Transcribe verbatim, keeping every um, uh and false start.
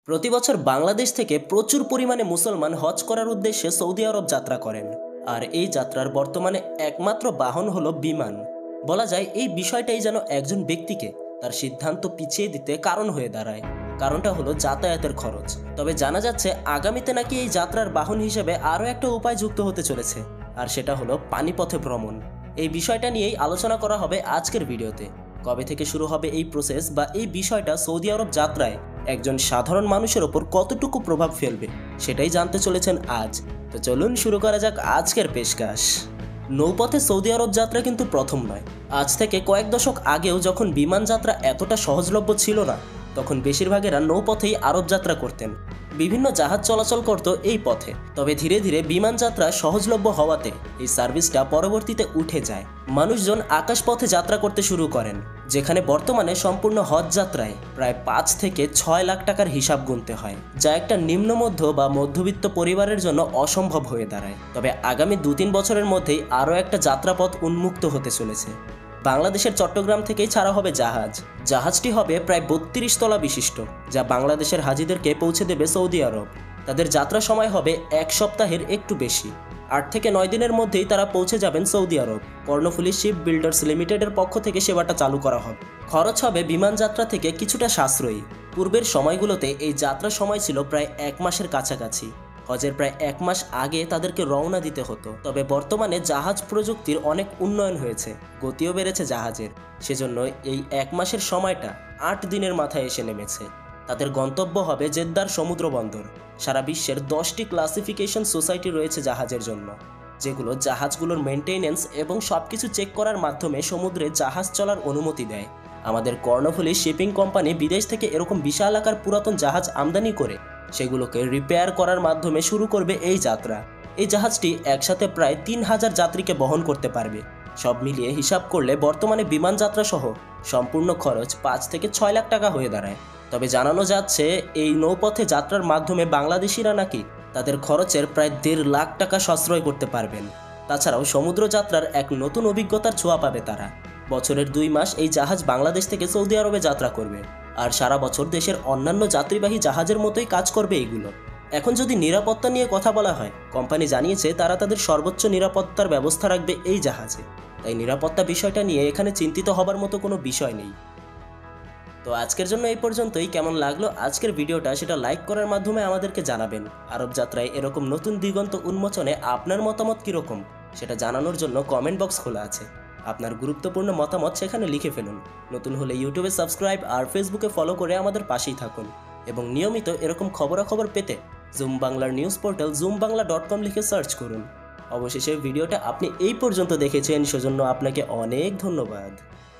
প্রতি বছর বাংলাদেশ থেকে প্রচুর পরিমাণে মুসলমান হজ করার উদ্দেশ্যে সৌদি আরব যাত্রা করেন। আর এই যাত্রার বর্তমানে একমাত্র বাহন হলো বিমান। বলা যায় এই বিষয়টাই যেন একজন ব্যক্তিকে তার সিদ্ধান্ত পিছিয়ে দিতে কারণ হয়ে দাঁড়ায়। কারণটা হলো যাতায়াতের খরচ। তবে জানা যাচ্ছে আগামীতে নাকি এই যাত্রার বাহন হিসেবে আরও একটা উপায় যুক্ত হতে চলেছে, আর সেটা হলো পানিপথে ভ্রমণ। এই বিষয়টা নিয়েই আলোচনা করা হবে আজকের ভিডিওতে। কবে থেকে শুরু হবে এই প্রসেস বা এই বিষয়টা সৌদি আরব যাত্রায় একজন সাধারণ মানুষের ওপর কতটুকু প্রভাব ফেলবে সেটাই জানতে চলেছেন আজ। তো চলুন শুরু করা যাক আজকের পেশকাশ। নৌপথে সৌদি আরব যাত্রা কিন্তু প্রথম নয়। আজ থেকে কয়েক দশক আগেও যখন বিমান যাত্রা এতটা সহজলভ্য ছিল না, তখন বেশিরভাগেরা নৌপথেই আরব যাত্রা করতেন। বিভিন্ন জাহাজ চলাচল করত এই পথে। তবে ধীরে ধীরে বিমান যাত্রা সহজলভ্য হওয়াতে এই সার্ভিসটা পরবর্তীতে উঠে যায়। মানুষজন আকাশপথে যাত্রা করতে শুরু করেন, যেখানে বর্তমানে সম্পূর্ণ হজ যাত্রায় প্রায় পাঁচ থেকে ছয় লাখ টাকার হিসাব গুনতে হয়, যা একটা নিম্নমধ্য বা মধ্যবিত্ত পরিবারের জন্য অসম্ভব হয়ে দাঁড়ায়। তবে আগামী দু তিন বছরের মধ্যেই আরও একটা যাত্রাপথ উন্মুক্ত হতে চলেছে। বাংলাদেশের চট্টগ্রাম থেকেই ছাড়া হবে জাহাজ। জাহাজটি হবে প্রায় বত্রিশ তলা বিশিষ্ট, যা বাংলাদেশের হাজিদেরকে পৌঁছে দেবে সৌদি আরব। তাদের যাত্রা সময় হবে এক সপ্তাহের একটু বেশি। আট থেকে নয় দিনের মধ্যেই তারা পৌঁছে যাবেন Saudi Arab. Karnaphuli ship builders লিমিটেডের পক্ষ থেকে সেবাটা চালু করা হবে। খরচ হবে বিমান যাত্রা থেকে কিছুটা সাশ্রয়ী। পূর্বের সময়গুলোতে এই যাত্রার সময় ছিল প্রায় এক মাসের কাছাকাছি। হজের প্রায় এক মাস আগে তাদেরকে রওনা দিতে হতো। তবে বর্তমানে জাহাজ প্রযুক্তির অনেক উন্নয়ন হয়েছে, গতিও বেড়েছে জাহাজের। সেজন্য এই এক মাসের সময়টা আট দিনের মাথায় এসে নেমেছে। তাদের গন্তব্য হবে জেদ্দার সমুদ্র বন্দর। সারা বিশ্বের দশটি ক্লাসিফিকেশন সোসাইটি রয়েছে জাহাজের জন্য, যেগুলো জাহাজগুলোর মেনটেনেন্স এবং সব কিছু চেক করার মাধ্যমে সমুদ্রে জাহাজ চলার অনুমতি দেয়। আমাদের কর্ণফুলী শিপিং কোম্পানি বিদেশ থেকে এরকম বিশাল আকার পুরাতন জাহাজ আমদানি করে সেগুলোকে রিপেয়ার করার মাধ্যমে শুরু করবে এই যাত্রা। এই জাহাজটি একসাথে প্রায় তিন হাজার যাত্রীকে বহন করতে পারবে। সব মিলিয়ে হিসাব করলে বর্তমানে বিমান যাত্রা সহ সম্পূর্ণ খরচ পাঁচ থেকে ছয় লাখ টাকা হয়ে দাঁড়ায়। তবে জানানো যাচ্ছে এই নৌপথে যাত্রার মাধ্যমে বাংলাদেশিরা নাকি তাদের খরচের প্রায় দেড় লাখ টাকা সাশ্রয় করতে পারবেন। তাছাড়াও সমুদ্র যাত্রার এক নতুন অভিজ্ঞতার ছোঁয়া পাবে তারা। বছরের দুই মাস এই জাহাজ বাংলাদেশ থেকে সৌদি আরবে যাত্রা করবে, আর সারা বছর দেশের অন্যান্য যাত্রীবাহী জাহাজের মতোই কাজ করবে এইগুলো। এখন যদি নিরাপত্তা নিয়ে কথা বলা হয়, কোম্পানি জানিয়েছে তারা তাদের সর্বোচ্চ নিরাপত্তার ব্যবস্থা রাখবে এই জাহাজে। তাই নিরাপত্তা বিষয়টা নিয়ে এখানে চিন্তিত হবার মতো কোনো বিষয় নেই। তো আজকের জন্য এই পর্যন্তই। কেমন লাগলো আজকের ভিডিওটা সেটা লাইক করার মাধ্যমে আমাদেরকে জানাবেন। আরব যাত্রায় এরকম নতুন দিগন্ত উন্মোচনে আপনার মতামত কীরকম সেটা জানানোর জন্য কমেন্ট বক্স খোলা আছে। আপনার গুরুত্বপূর্ণ মতামত সেখানে লিখে ফেলুন। নতুন হলে ইউটিউবে সাবস্ক্রাইব আর ফেসবুকে ফলো করে আমাদের পাশেই থাকুন। এবং নিয়মিত এরকম খবরাখবর পেতে জুম বাংলার news portal Zoom Bangla dot com লিখে সার্চ করুন। অবশেষে ভিডিওটা আপনি এই পর্যন্ত দেখেছেন, সেজন্য আপনাকে অনেক ধন্যবাদ।